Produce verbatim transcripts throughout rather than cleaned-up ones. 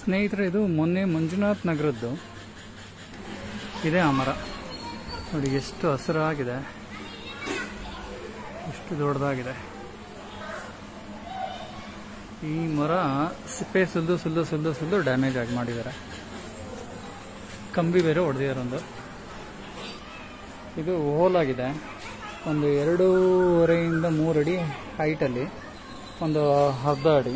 ಸ್ನೇಹಿತರೆ, ಇದು ಮೊನ್ನೆ ಮಂಜುನಾಥ್ ನಗರದ್ದು ಇದೆ ಆ ಮರ. ನೋಡಿ ಎಷ್ಟು ಹಸಿರಾಗಿದೆ, ಎಷ್ಟು ದೊಡ್ಡದಾಗಿದೆ. ಈ ಮರ ಸಿಪ್ಪೆ ಸುಲ್ದು ಸುಲ್ದು ಸುಲ್ದು ಸುಲ್ದು ಡ್ಯಾಮೇಜ್ ಆಗಿ ಮಾಡಿದ್ದಾರೆ. ಕಂಬಿ ಬೇರೆ ಹೊಡೆದಿದ್ದಾರೆ. ಒಂದು ಇದು ಹೋಲಾಗಿದೆ, ಒಂದು ಎರಡೂವರೆಯಿಂದ ಮೂರು ಅಡಿ ಹೈಟಲ್ಲಿ, ಒಂದು ಅರ್ಧ ಅಡಿ.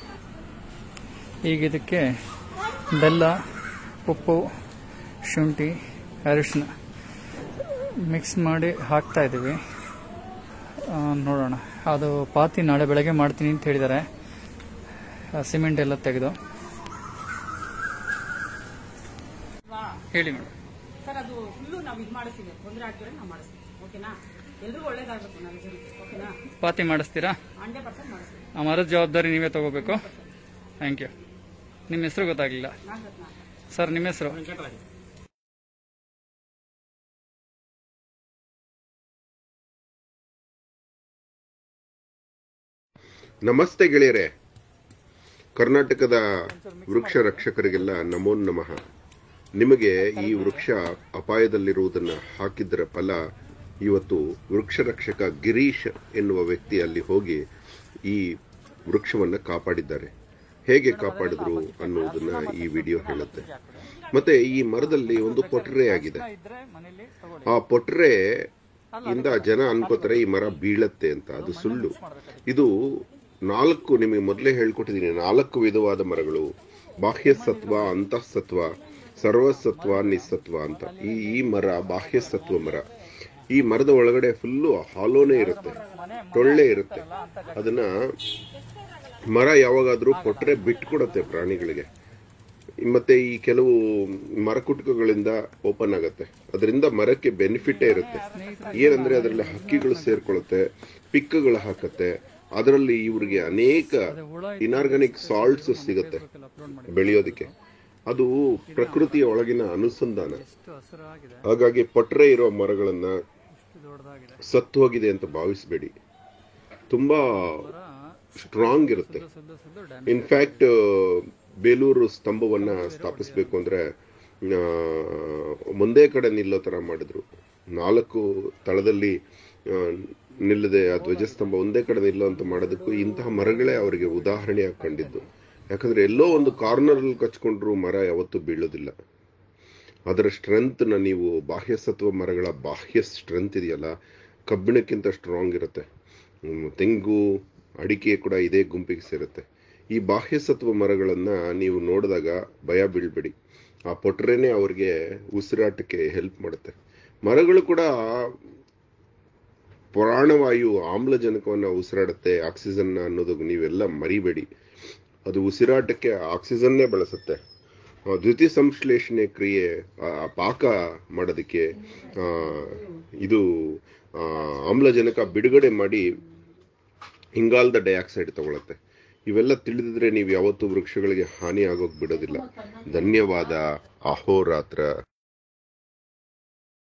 ಈಗ ಇದಕ್ಕೆ ಬೆಲ್ಲ, ಉಪ್ಪು, ಶುಂಠಿ, ಅರಿಶಿನ ಮಿಕ್ಸ್ ಮಾಡಿ ಹಾಕ್ತಾ ಇದ್ದೀವಿ. ನೋಡೋಣ. ಅದು ಪಾತಿ ನಾಳೆ ಬೆಳಗ್ಗೆ ಮಾಡ್ತೀನಿ ಅಂತ ಹೇಳಿದ್ದಾರೆ, ಸಿಮೆಂಟ್ ಎಲ್ಲ ತೆಗೆದು. ಹೇಳಿ ಮೇಡಮ್. ಸರ್, ಅದು ಫುಲ್ಲು ನಾವು ಇದು ಮಾಡಿಸ್ತೀವಿ, ತೊಂದರೆ ಆಗ್ತಾರೆ ನಾವು ಮಾಡಿಸ್ತೀವಿ. ಓಕೆನಾ? ಎಲ್ರಿಗೂ ಒಳ್ಳೇದಾಗಬೇಕು ನಮ್ಮ ಜನಕ್ಕೆ. ಓಕೆನಾ? ಪಾತಿ ಮಾಡಿಸ್ತೀರಾ? ಹಂಡ್ರೆಡ್ ಪರ್ಸೆಂಟ್ ಮಾಡಿಸ್ತೀವಿ. ಆ ಮರದ ಜವಾಬ್ದಾರಿ ನೀವೇ ತಗೋಬೇಕು. Thank you. ನಿಮ್ಮ ಹೆಸರು ಗೊತ್ತಾಗಲಿಲ್ಲ ಸರ್. ನಿಮ್ಮ ಹೆಸರು? ನಮಸ್ತೆ ಗೆಳೆಯರೆ. ಕರ್ನಾಟಕದ ವೃಕ್ಷ ರಕ್ಷಕರಿಗೆಲ್ಲ ನಮೋ ನಮಃ. ನಿಮಗೆ ಈ ವೃಕ್ಷ ಅಪಾಯದಲ್ಲಿರುವುದನ್ನು ಹಾಕಿದ್ದರ ಫಲ ಇವತ್ತು ವೃಕ್ಷ ರಕ್ಷಕ ಗಿರೀಶ್ ಎನ್ನುವ ವ್ಯಕ್ತಿ ಅಲ್ಲಿ ಹೋಗಿ ಈ ವೃಕ್ಷವನ್ನು ಕಾಪಾಡಿದ್ದಾರೆ. ಹೇಗೆ ಕಾಪಾಡಿದ್ರು ಅನ್ನುವುದನ್ನ ಈ ವಿಡಿಯೋ ಹೇಳುತ್ತೆ. ಮತ್ತೆ ಈ ಮರದಲ್ಲಿ ಒಂದು ಪೊಟ್ರೆ ಆಗಿದೆ. ಆ ಪೊಟ್ರೆ ಇಂದ ಜನ ಅನ್ಕೋತಾರೆ ಈ ಮರ ಬೀಳತ್ತೆ ಅಂತ. ಅದು ಸುಳ್ಳು. ಇದು ನಾಲ್ಕು, ನಿಮಗೆ ಮೊದಲೇ ಹೇಳ್ಕೊಟ್ಟಿದ್ದೀನಿ, ನಾಲ್ಕು ವಿಧವಾದ ಮರಗಳು: ಬಾಹ್ಯ ಸತ್ವ, ಅಂತಃಸತ್ವ, ಸರ್ವಸತ್ವ, ನಿಸ್ಸತ್ವ ಅಂತ. ಈ ಈ ಮರ ಬಾಹ್ಯ ಸತ್ವ ಮರ. ಈ ಮರದ ಒಳಗಡೆ ಫುಲ್ಲು ಹಾಲೋನೇ ಇರುತ್ತೆ, ಟೊಳ್ಳೆ ಇರುತ್ತೆ. ಅದನ್ನ ಮರ ಯಾವಾಗಾದ್ರೂ ಕೊಟ್ರೆ ಬಿಟ್ಕೊಡತ್ತೆ ಪ್ರಾಣಿಗಳಿಗೆ. ಮತ್ತೆ ಈ ಕೆಲವು ಮರಕುಟುಕಗಳಿಂದ ಓಪನ್ ಆಗತ್ತೆ. ಅದರಿಂದ ಮರಕ್ಕೆ ಬೆನಿಫಿಟೇ ಇರುತ್ತೆ. ಏನಂದ್ರೆ ಅದರಲ್ಲಿ ಹಕ್ಕಿಗಳು ಸೇರ್ಕೊಳ್ಳುತ್ತೆ, ಪಿಕ್ಕಗಳು ಹಾಕತ್ತೆ. ಅದರಲ್ಲಿ ಇವರಿಗೆ ಅನೇಕ ಇನಾರ್ಗಾನಿಕ್ ಸಾಲ್ಟ್ಸ್ ಸಿಗುತ್ತೆ ಬೆಳೆಯೋದಕ್ಕೆ. ಅದು ಪ್ರಕೃತಿಯ ಒಳಗಿನ ಅನುಸಂಧಾನ. ಹಾಗಾಗಿ ಪೊಟ್ರೆ ಇರೋ ಮರಗಳನ್ನ ಸತ್ತು ಹೋಗಿದೆ ಅಂತ ಭಾವಿಸಬೇಡಿ. ತುಂಬಾ ಸ್ಟ್ರಾಂಗ್ ಇರುತ್ತೆ. ಇನ್ಫ್ಯಾಕ್ಟ್ ಬೇಲೂರು ಸ್ತಂಭವನ್ನ ಸ್ಥಾಪಿಸಬೇಕು ಅಂದ್ರೆ ಒಂದೇ ಕಡೆ ನಿಲ್ಲೋ ತರ ಮಾಡಿದ್ರು. ನಾಲ್ಕು ತಳದಲ್ಲಿ ನಿಲ್ಲದೆ ಆ ಧ್ವಜಸ್ತಂಭ ಒಂದೇ ಕಡೆ ನಿಲ್ಲೋ ಅಂತ ಮಾಡೋದಕ್ಕೂ ಇಂತಹ ಮರಗಳೇ ಅವರಿಗೆ ಉದಾಹರಣೆಯಾಗಿ ಕಂಡಿದ್ದು. ಯಾಕಂದ್ರೆ ಎಲ್ಲೋ ಒಂದು ಕಾರ್ನರ್ ಅಲ್ಲಿ ಕಚ್ಕೊಂಡ್ರು ಮರ ಯಾವತ್ತೂ ಬೀಳೋದಿಲ್ಲ. ಅದರ ಸ್ಟ್ರೆಂತ್ ನ ನೀವು, ಬಾಹ್ಯ ಸತ್ವ ಮರಗಳ ಬಾಹ್ಯ ಸ್ಟ್ರೆಂತ್ ಇದೆಯಲ್ಲ, ಕಬ್ಬಿಣಕ್ಕಿಂತ ಸ್ಟ್ರಾಂಗ್ ಇರುತ್ತೆ. ತೆಂಗು, ಅಡಿಕೆ ಕೂಡ ಇದೇ ಗುಂಪಿಗೆ ಸೇರುತ್ತೆ. ಈ ಬಾಹ್ಯ ಸತ್ವ ಮರಗಳನ್ನ ನೀವು ನೋಡಿದಾಗ ಭಯ ಬೀಳ್ಬೇಡಿ. ಆ ಪೊಟ್ರೆನೇ ಅವ್ರಿಗೆ ಉಸಿರಾಟಕ್ಕೆ ಹೆಲ್ಪ್ ಮಾಡುತ್ತೆ. ಮರಗಳು ಕೂಡ ಪ್ರಾಣವಾಯು, ಆಮ್ಲಜನಕವನ್ನ ಉಸಿರಾಡುತ್ತೆ, ಆಕ್ಸಿಜನ್ ಅನ್ನೋದು ನೀವೆಲ್ಲ ಮರಿಬೇಡಿ. ಅದು ಉಸಿರಾಟಕ್ಕೆ ಆಕ್ಸಿಜನ್ನೇ ಬಳಸುತ್ತೆ. ದ್ಯುತಿ ಸಂಶ್ಲೇಷಣೆ ಕ್ರಿಯೆ, ಪಾಕ ಮಾಡೋದಕ್ಕೆ ಇದು ಆಮ್ಲಜನಕ ಬಿಡುಗಡೆ ಮಾಡಿ ಇಂಗಾಲದ ಡೈಆಕ್ಸೈಡ್ ತಗೊಳತ್ತೆ. ಇವೆಲ್ಲ ತಿಳಿದಿದ್ರೆ ನೀವು ಯಾವತ್ತೂ ವೃಕ್ಷಗಳಿಗೆ ಹಾನಿ ಆಗೋಕ್ ಬಿಡೋದಿಲ್ಲ. ಧನ್ಯವಾದ. ಅಹೋರಾತ್ರ.